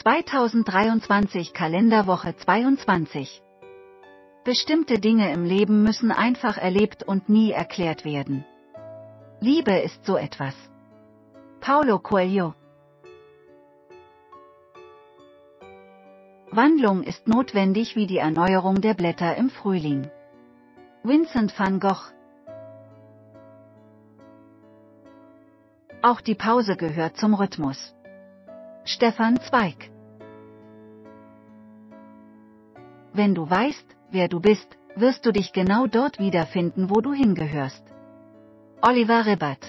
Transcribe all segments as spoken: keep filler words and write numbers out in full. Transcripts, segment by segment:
zweitausenddreiundzwanzig Kalenderwoche zweiundzwanzig. Bestimmte Dinge im Leben müssen einfach erlebt und nie erklärt werden. Liebe ist so etwas. Paulo Coelho. Wandlung ist notwendig wie die Erneuerung der Blätter im Frühling. Vincent van Gogh. Auch die Pause gehört zum Rhythmus. Stefan Zweig. Wenn du weißt, wer du bist, wirst du dich genau dort wiederfinden, wo du hingehörst. Oliver Ribbert.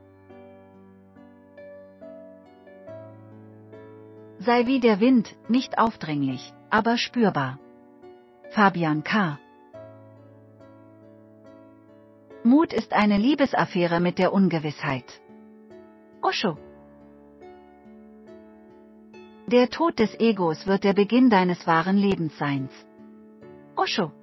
Sei wie der Wind, nicht aufdringlich, aber spürbar. Fabian K. Mut ist eine Liebesaffäre mit der Ungewissheit. Osho. Der Tod des Egos wird der Beginn deines wahren Lebensseins. Osho.